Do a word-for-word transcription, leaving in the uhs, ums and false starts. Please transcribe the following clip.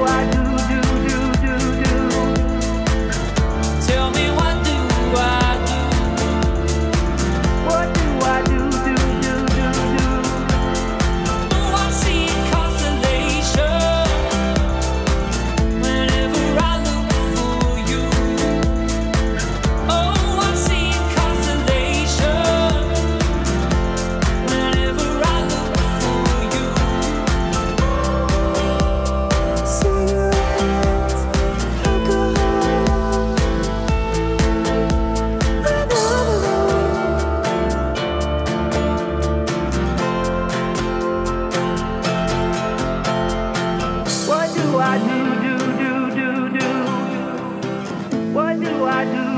I do, do, do, do, do? Tell me what do I do? What do I do, do, do, do, do? Oh, I see consolation whenever I look for you. Oh, I see consolation whenever I look for you. Cigarettes, alcohol, What do I do, do, do, do, do? What do I do?